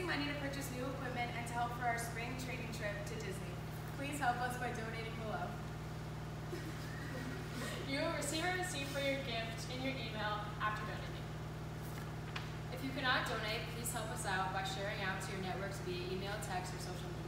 raising money to purchase new equipment and to help for our spring training trip to Disney. Please help us by donating below. You will receive a receipt for your gift in your email after donating. If you cannot donate, please help us out by sharing out to your networks via email, text, or social media.